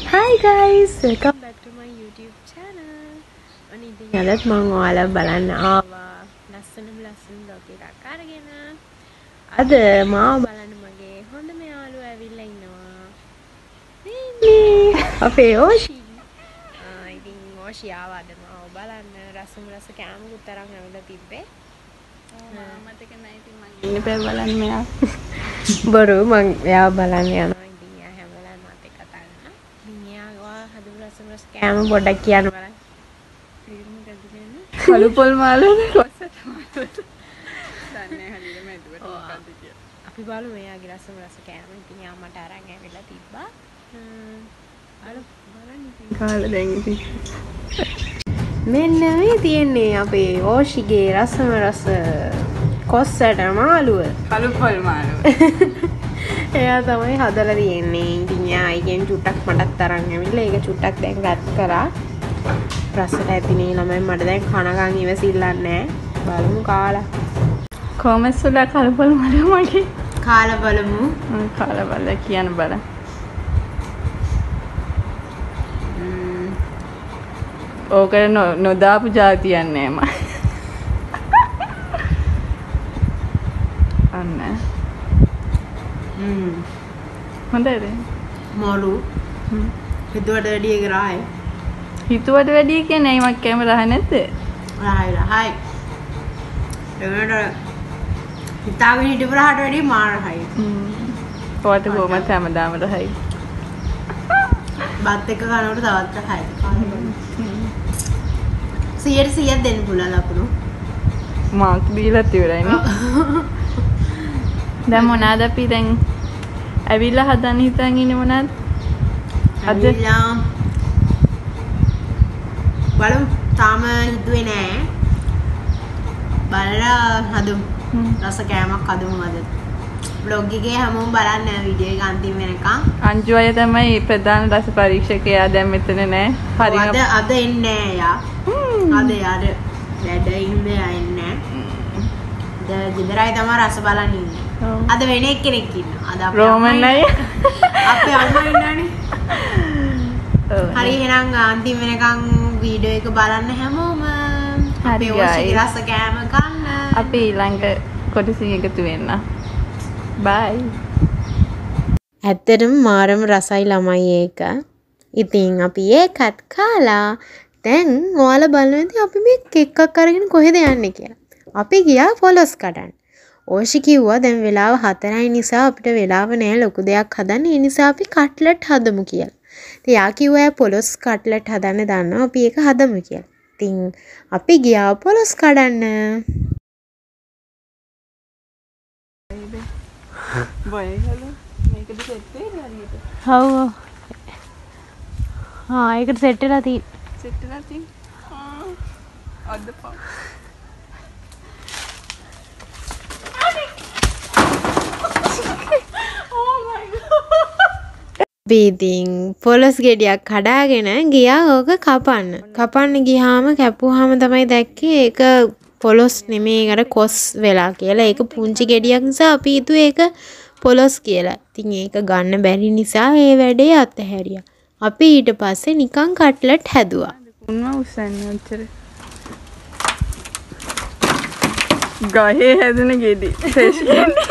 Hi guys, welcome back to my YouTube channel. Ani adat mang oala balanna aawa lassana vlog එකක් අරගෙන. අද මාව බලන්න මගේ හොඳම යාළුවා ඇවිල්ලා ඉන්නවා. මේ අපේ Oshi. ඉතින් Oshi ආවා අද මාව බලන්න රස කෑමකුත් තරම් ඇවිල්ලා තිබ්බේ. මතක නැහැ ඉතින් මම ඉන්නේ පෙර බලන්න මෙයා. බරු මං එයාව බලන්න යනවා. කෑම පොඩ්ඩක් කියන්න බලන්න. කළු පොල් මාළුද කොස්සට මාළුද? දන්නේ හරියටම එදුවට මොකක්ද කියලා. අපි බලමු එයාගේ රස කෑම. ඉතින් යා මට අරන් ඇවිල්ලා තිබ්බා. අර බලන්න ඉතින් කාලා දැන් ඉතින්. මෙන්න මේ තියන්නේ අපේ Oshiගේ රස කොස්සට මාළුව. කළු පොල් මාළුව. එයා තමයි හදලා තියෙන්නේ. ඉතින් යා අයිගෙන් චුට්ටක් මටත් අරන් ඇවිල්ලා ඒක චුට්ටක් දැන් රත් කරා. රසට ඇතිනේ ළමයි මට දැන් කනගන් ඉවසිල්ලක් නැහැ. බලමු කාලා. කොහමද සුලා කළු පොල් මාළුව මගේ? කාලා බලමු. කාලා බලලා කියන්න බලන්න. ඕකට නොදාපු જાතියක් නෑ මම. අන්න. හොඳද? මාළු. හිතුවට වැඩි එක රහයි. හිතුවට වැඩි කියන්නේ මම කැම රහ නැද්ද? රහයි. ඒකට හිතාගෙන හිටපු රහට වැඩි මාර රහයි. පොත කොහමද හැමදාම රහයි. බත් එක කනකොට තවත් රහයි. 100% දෙන්න පුළුවන් ලකුණු. මාක් දීලා ඉවරයිනේ. දැන් මොනවාද අපි දැන් ඇවිල්ලා හදන්න හිතන් ඉන්නේ මොනවාද? අද බලමු තාම හිතුවේ නෑ. බලලා හදමු. රස කෑමක් හදමු අද. vlog එකේ හැමෝම බලන්න වීඩියෝ එක අන්තිම වෙනකන්. අංජු අය තමයි ප්‍රධාන රස පරීක්ෂකයා. දැන් මෙතන නෑ. හරියට අද එන්නේ නෑ යා. අද යාර වැඩ ඉන්නේ එන්නේ නෑ. ගෙදරයි තමයි රස බලන්න ඉන්නේ. අද වෙන එක්කෙනෙක් ඉන්නවා. අද අපේ රෝමන් අය අපේ අම්මා ඉන්නනේ. හරි එහෙනම් අන්තිම වෙනකන් වීඩියෝ එක බලන්න හැමෝම. අපේ Oshi රස කෑම ගන්න. අපි ඊළඟ කොටසින් එකතු වෙන්න. බයි. ඇත්තටම මාරම රසයි ළමයි ඒක. ඉතින් අපි ඒකත් කාලා දැන් ඔයාලා බලනවා අපි මේ කෙක් එකක් අරගෙන කොහෙද යන්නේ කියලා. අපි ගියා පොලොස් කඩන්න. Oshi කිව්වා දැන් වෙලාව 4යි නිසා අපිට වෙලාව නැහැ ලොකු දෙයක් හදන්න. ඒ නිසා අපි කට්ලට් හදමු කියලා. ඉතින් යා කිව්වා පොලොස් කට්ලට් හදන්න දන්නවා. අපි ඒක හදමු කියලා. ඉතින් අපි ගියා පොලොස් කඩන්න. බයි හලෝ මේකද සෙට් වෙන්නේ හරියට. ඔව්. ඒකට සෙට් වෙලා තියෙන්නේ. සෙට් වෙලා තියෙන්නේ. අද පා බීදින් පොලොස් ගෙඩියක් කඩාගෙන ගියා ඕක කපන්න ගියාම කැපුවාම තමයි දැක්කේ ඒක පොලොස් නෙමෙයි අර කොස් වෙලා කියලා. ඒක පුංචි ගෙඩියක් නිසා අපි හිතුවේ ඒක පොලොස් කියලා. ඉතින් ඒක ගන්න බැරි නිසා ඒ වැඩේ අතහැරියා. අපි ඊට පස්සේ නිකන් කට්ලට් හැදුවා. උන්ව උස්සන්නේ උච්චර. ගහේ හැදෙන ගෙඩි. ෆ්‍රෙෂ් ගෙඩි.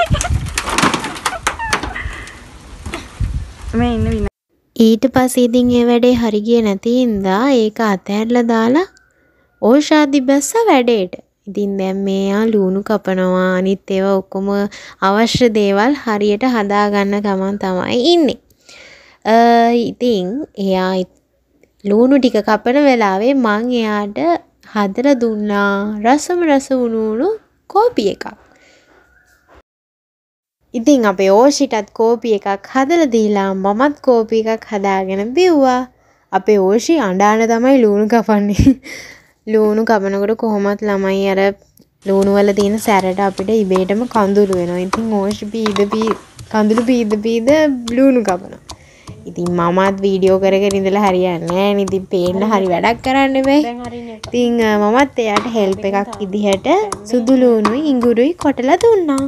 ඊට පස්සේ ඉතින් ඒ වැඩේ හරි ගියේ නැති හින්දා ඒක අතහැරලා දාලා ඕෂාදි බැස්ස වැඩේට. ඉතින් දැන් මේයා ලුණු කපනවා අනිත් ඒවා ඔක්කොම අවශ්‍ය දේවල් හරියට හදාගන්න ගමන් තමයි ඉන්නේ. ඉතින් එයා ලුණු ටික කපන වෙලාවේ මං එයාට හදලා දුන්නා රස වුණු කෝපි එකක්. ඉතින් අපේ Oshiටත් කෝපි එකක් හදලා දීලා මමත් කෝපි එකක් හදාගෙන බිව්වා. අපේ Oshi අඬාන තමයි ලුණු කපන්නේ. ලුණු කපනකොට කොහොමත් ළමයි අර ලුණු වල තියෙන සැරට අපිට ඉබේටම කඳුළු වෙනවා. ඉතින් Oshi කඳුළු පීද ලුණු කපනවා. ඉතින් මමත් වීඩියෝ කරගෙන ඉඳලා හරියන්නේ නැහැ නේ. ඉතින් පේන්න හරි වැඩක් කරන්න බෑ. ඉතින් මමත් එයාට හෙල්ප් එකක් විදිහට සුදු ලුණුයි ඉඟුරුයි කොටලා දුන්නා.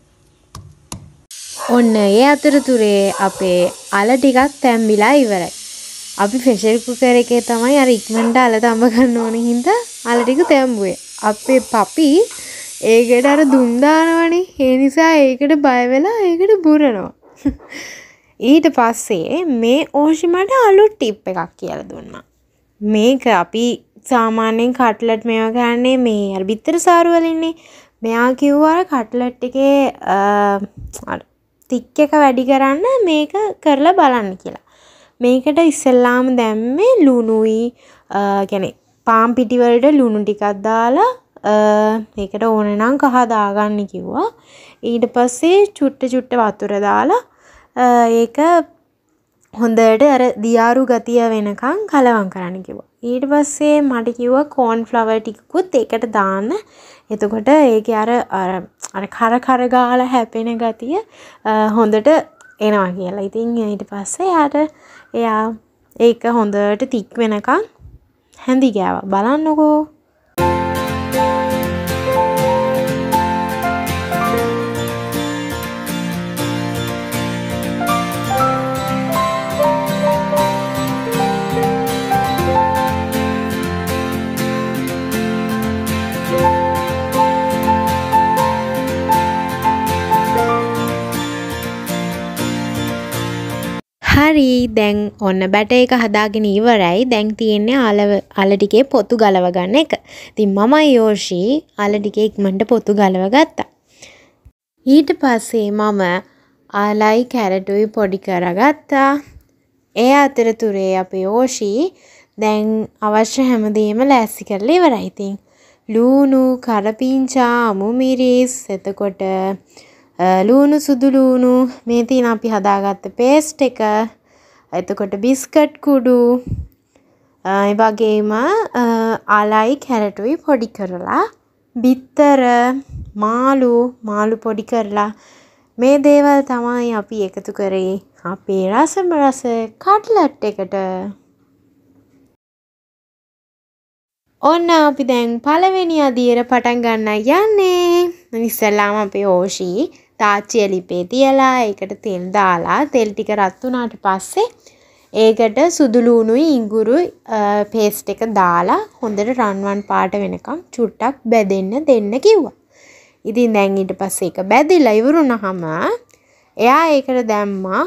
ඔන්න ඒ අතරතුරේ අපේ අල ටිකක් තැම්බිලා ඉවරයි. අපි ප්‍රෙෂර් කුකර් එකේ තමයි අර ඉක්මනට අල තඹ ගන්න ඕනේ හින්දා අල ටික තැම්බුවේ. අපේ පපි ඒකට අර දුම් දානවනේ. ඒ නිසා ඒකට බය වෙලා ඒකට බුරනවා. ඊට පස්සේ මේ ඕෂි මට අලුත් ටිප් එකක් කියලා දුන්නා. මේක අපි සාමාන්‍යයෙන් කට්ලට් මේවා ගන්නේ මේ අර බිත්තර සාරු වලින්නේ. මෙයා කිව්වා කට්ලට් එකේ අර තික් එක වැඩි කරන්න මේක කරලා බලන්න කියලා. මේකට ඉස්සෙල්ලාම දැම්මේ ලුණුයි කියන්නේ පාන් පිටි වලට ලුණු ටිකක් දාලා මේකට ඕන නම් කහ දාගන්න කිව්වා. ඊට පස්සේ චුට්ට වතුර දාලා ඒක හොඳට අර දියාරු ගතිය වෙනකන් කලවම් කරන්න කිව්වා. ඊට පස්සේ මට කිව්වා කෝන් ෆ්ලවර් ටිකකුත් ඒකට දාන්න. එතකොට ඒකේ අර කර ගාලා හැපෙන ගතිය හොඳට එනවා කියලා. ඉතින් ඊට පස්සේ එයා ඒක හොඳට තික් වෙනකන් හැඳි ගෑවා. බලන්නකෝ. හරි දැන් ඔන්න බැටර් එක හදාගෙන ඉවරයි. දැන් තියෙන්නේ අල ටිකේ පොතු ගලව ගන්න එක. ඉතින් මමයි යෝෂි අල ටිකේ ඉක්මනට පොතු ගලව ගත්තා. ඊට පස්සේ මම ආලයි කැරටුයි පොඩි කරගත්තා. ඒ අතරතුරේ අපේ යෝෂි දැන් අවශ්‍ය හැමදේම ලෑස්ති කරලා ඉවරයි. ඉතින් ලුණු, කරපිංචා, අමු මිරිස්, එතකොට ලුණු සුදු ලුණු මේ තියෙන අපි හදාගත්ත පේස්ට් එක, එතකොට බිස්කට් කුඩු, ඒ වගේම ආලයි කැරටුයි පොඩි කරලා, බිත්තර, මාළු පොඩි කරලා මේ දේවල් තමයි අපි එකතු කරේ අපේ රස කට්ලට් එකට. ඔන්න අපි දැන් පළවෙනි අදියර පටන් ගන්න යන්නේ. ඉස්සෙල්ලාම අපේ ඕෂි තාච්චිය ලිපේ තියලා ඒකට තෙල් දාලා තෙල් ටික රත් වුණාට පස්සේ ඒකට සුදු ලුණුයි ඉඟුරුයි පේස්ට් එක දාලා හොඳට රන්වන් පාට වෙනකම් චුට්ටක් බැදෙන්න දෙන්න කිව්වා. ඉතින් දැන් ඊට පස්සේ ඒක බැදිලා ඉවරුනහම එයා ඒකට දැම්මා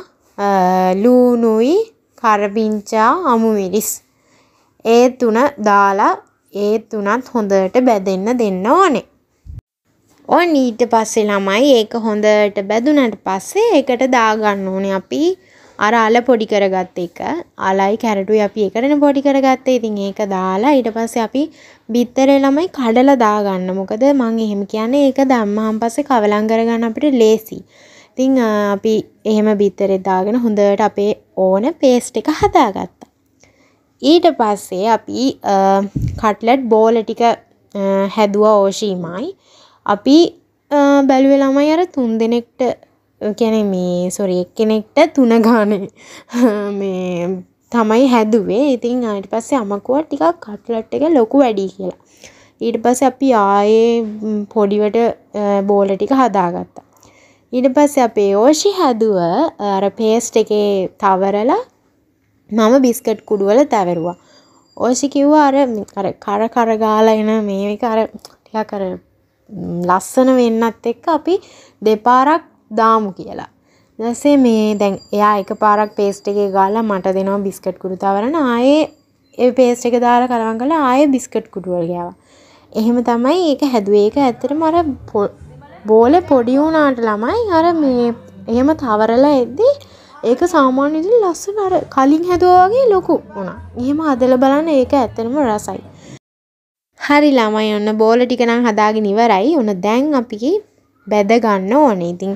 ලුණුයි කරපිංචා අමු මිරිස්. ඒ තුන දාලා ඒ තුනත් හොඳට බැදෙන්න දෙන්න ඕනේ. ඔන්න ඊට පස්සේ ළමයි ඒක හොඳට බැදුනට පස්සේ ඒකට දාගන්න ඕනේ අපි අර අල පොඩි කරගත්ත එක. අලයි කැරටුයි අපි එකටනේ පොඩි කරගත්තේ. ඉතින් ඒක දාලා ඊට පස්සේ අපි බිත්තරේ ළමයි කඩලා දාගන්න. මොකද මම එහෙම කියන්නේ ඒක දැම්මහන් පස්සේ කවලම් කරගන්න අපිට ලේසි. ඉතින් අපි එහෙම බිත්තරේ දාගෙන හොඳට අපේ ඕන පේස්ට් එක හදාගත්තා. ඊට පස්සේ අපි කට්ලට් බෝල ටික හැදුවා ඕෂීමයි. අපි බැලුවේ ළමයි අර 3 දෙනෙක්ට කියන්නේ එක්කෙනෙක්ට 3 ගානේ මේ තමයි හැදුවේ. ඉතින් ඊට පස්සේ අමකුවා ටිකක් කට්ලට් එක ලොකු වැඩි කියලා. ඊට පස්සේ අපි ආයේ පොඩිවට බෝල ටික හදාගත්තා. ඊට පස්සේ අපේ ඕෂි හැදුව අර පේස්ට් එකේ තවරලා මම බිස්කට් කුඩු වල තවරුවා. ඕෂි කිව්වා අර කර ගාලා එන මේක අර ටිකක් අර ලස්සන වෙන්නත් එක්ක අපි දෙපාරක් දාමු කියලා. ඊට පස්සේ මේ දැන් එයා එකපාරක් පේස්ට් එකේ ගාලා මට දෙනවා බිස්කට් කුඩු තවරන. ආයේ ඒ පේස්ට් එක දාලා කලවම් කරලා ආයේ බිස්කට් කුඩු වල ගෑවා. එහෙම තමයි ඒක හැදුවේ. ඒක ඇත්තටම අර බෝලේ පොඩි වුණාට ළමයි අර මේ එහෙම තවරලා එද්දි ඒක සාමාන්‍ය විදිහට ලස්සන අර කලින් හැදුවා වගේ ලොකු වුණා. එහෙම හදලා බලන්න ඒක ඇත්තටම රසයි. හරි ළමයි ඔන්න බෝල ටික නම් හදාගෙන ඉවරයි. ඔන්න දැන් අපි බෙද ගන්න ඕනේ. ඉතින්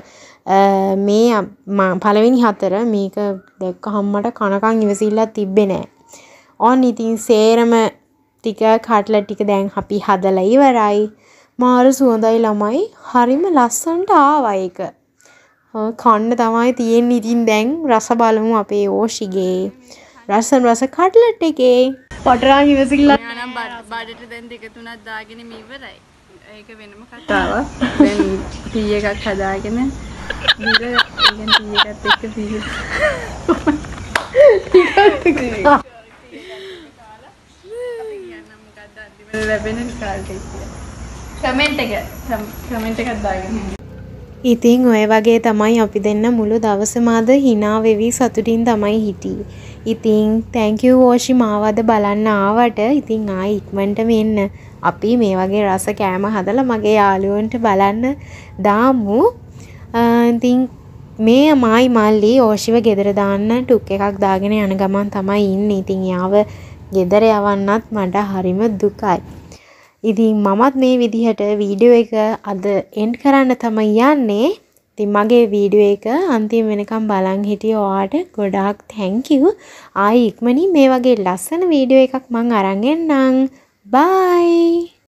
මේ පළවෙනි 4 මේක දැක්කහම මට කනකන් ඉවසිල්ලක් තිබ්බේ නෑ. ඔන්න ඉතින් සේරම ටික කට්ලට් ටික දැන් අපි හදලා ඉවරයි. මාර සුවඳයි ළමයි. හරිම ලස්සනට ආවා ඒක. කන්න තමයි තියෙන්නේ. ඉතින් දැන් රස බලමු අපේ ඕෂිගේ රස කට්ලට් එකේ. පටරාන් ඉවසිල්ලක් නම් බඩට දැන් 2-3ක් දාගෙන ඉවරයි. ඒක වෙනම කතාවක්. දැන් ටී එකක් හදාගෙන ඉතින් ටී එකත් එක්ක කමෙන්ට් එකක් දාගෙන. ඉතින් ඔය වගේ තමයි අපි දෙන්න මුළු දවසම අද hina වෙවි සතුටින් තමයි හිටියේ. ඉතින් thank you Oshi මාව අද බලන්න ආවට. ඉතින් ආයි ඉක්මනටම එන්න. අපි මේ වගේ රස කෑම හදලා මගේ යාළුවන්ට බලන්න දාමු. ඉතින් මේ මායි මල්ලි ඕෂිව ගෙදර දාන්න ටුක් එකක් දාගෙන යන ගමන් තමයි ඉන්නේ. ඉතින් යාව ගෙදර යවන්නත් මට හරිම දුකයි. ඉතින් මමත් මේ විදිහට වීඩියෝ එක අද එන්ඩ් කරන්න තමයි යන්නේ. ඉතින් මගේ වීඩියෝ එක අන්තිම වෙනකම් බලන් හිටිය ඔයාට ගොඩාක් thank you. ආයි ඉක්මනින් මේ වගේ ලස්සන වීඩියෝ එකක් මං අරන් එන්නම්. bye.